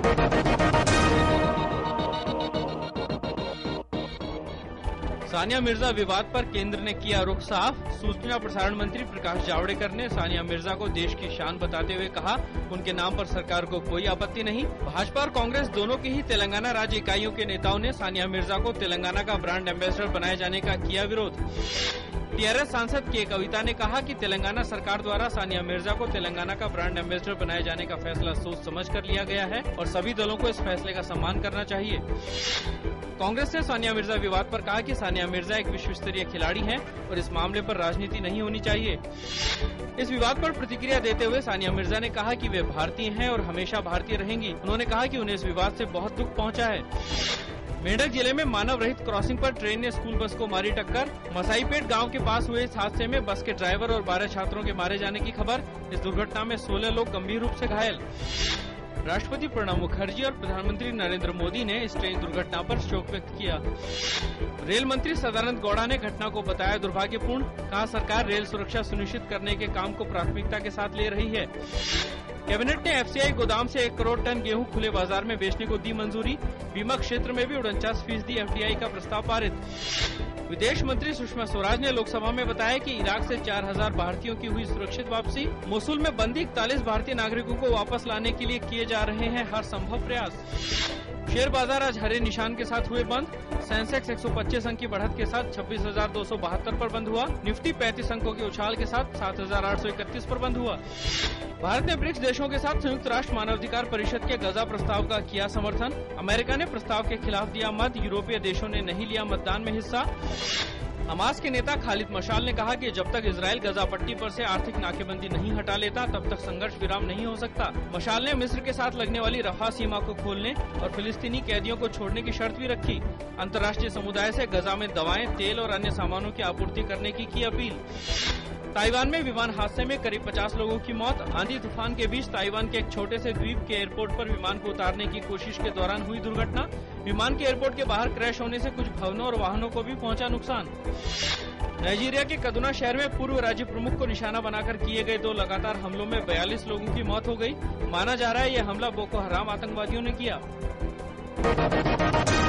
सानिया मिर्जा विवाद पर केंद्र ने किया रुख साफ। सूचना प्रसारण मंत्री प्रकाश जावड़ेकर ने सानिया मिर्जा को देश की शान बताते हुए कहा, उनके नाम पर सरकार को कोई आपत्ति नहीं। भाजपा और कांग्रेस दोनों की ही तेलंगाना राज्य इकाइयों के नेताओं ने सानिया मिर्जा को तेलंगाना का ब्रांड एम्बेसडर बनाए जाने का किया विरोध। टीआरएस सांसद के कविता ने कहा कि तेलंगाना सरकार द्वारा सानिया मिर्जा को तेलंगाना का ब्रांड एम्बेसडर बनाए जाने का फैसला सोच समझ कर लिया गया है और सभी दलों को इस फैसले का सम्मान करना चाहिए। कांग्रेस ने सानिया मिर्जा विवाद पर कहा कि सानिया मिर्जा एक विश्व स्तरीय खिलाड़ी हैं और इस मामले पर राजनीति नहीं होनी चाहिए। इस विवाद पर प्रतिक्रिया देते हुए सानिया मिर्जा ने कहा कि वे भारतीय हैं और हमेशा भारतीय रहेंगी। उन्होंने कहा कि उन्हें इस विवाद से बहुत दुख पहुंचा है। मेंढक जिले में मानव रहित क्रॉसिंग पर ट्रेन ने स्कूल बस को मारी टक्कर। मसाईपेट गांव के पास हुए इस हादसे में बस के ड्राइवर और 12 छात्रों के मारे जाने की खबर। इस दुर्घटना में 16 लोग गंभीर रूप से घायल। राष्ट्रपति प्रणब मुखर्जी और प्रधानमंत्री नरेंद्र मोदी ने इस ट्रेन दुर्घटना पर शोक व्यक्त किया। रेल मंत्री सदानंद गौड़ा ने घटना को बताया दुर्भाग्यपूर्ण। कहा, सरकार रेल सुरक्षा सुनिश्चित करने के काम को प्राथमिकता के साथ ले रही है। कैबिनेट ने एफसीआई गोदाम से 1 करोड़ टन गेहूं खुले बाजार में बेचने को दी मंजूरी। बीमा क्षेत्र में भी 49% एफडीआई का प्रस्ताव पारित। विदेश मंत्री सुषमा स्वराज ने लोकसभा में बताया कि इराक से 4000 भारतीयों की हुई सुरक्षित वापसी। मोसुल में बंदी 41 भारतीय नागरिकों को वापस लाने के लिए किए जा रहे हैं हर संभव प्रयास। शेयर बाजार आज हरे निशान के साथ हुए बंद। सेंसेक्स 125 अंक की बढ़त के साथ 26,272 पर बंद हुआ। निफ्टी 35 अंकों के उछाल के साथ 7,831 पर बंद हुआ। भारत ने ब्रिक्स देशों के साथ संयुक्त राष्ट्र मानवाधिकार परिषद के गजा प्रस्ताव का किया समर्थन। अमेरिका ने प्रस्ताव के खिलाफ दिया मत। यूरोपीय देशों ने नहीं लिया मतदान में हिस्सा। हमास के नेता खालिद मशाल ने कहा कि जब तक इजराइल गजा पट्टी पर से आर्थिक नाकेबंदी नहीं हटा लेता तब तक संघर्ष विराम नहीं हो सकता। मशाल ने मिस्र के साथ लगने वाली रफा सीमा को खोलने और फिलिस्तीनी कैदियों को छोड़ने की शर्त भी रखी। अंतर्राष्ट्रीय समुदाय से गजा में दवाएं, तेल और अन्य सामानों की आपूर्ति करने की अपील। ताइवान में विमान हादसे में करीब 50 लोगों की मौत। आंधी तूफान के बीच ताइवान के एक छोटे से द्वीप के एयरपोर्ट पर विमान को उतारने की कोशिश के दौरान हुई दुर्घटना। विमान के एयरपोर्ट के बाहर क्रैश होने से कुछ भवनों और वाहनों को भी पहुंचा नुकसान। नाइजीरिया के कदुना शहर में पूर्व राज्य प्रमुख को निशाना बनाकर किए गए 2 लगातार हमलों में 42 लोगों की मौत हो गई। माना जा रहा है ये हमला बोको हराम आतंकवादियों ने किया।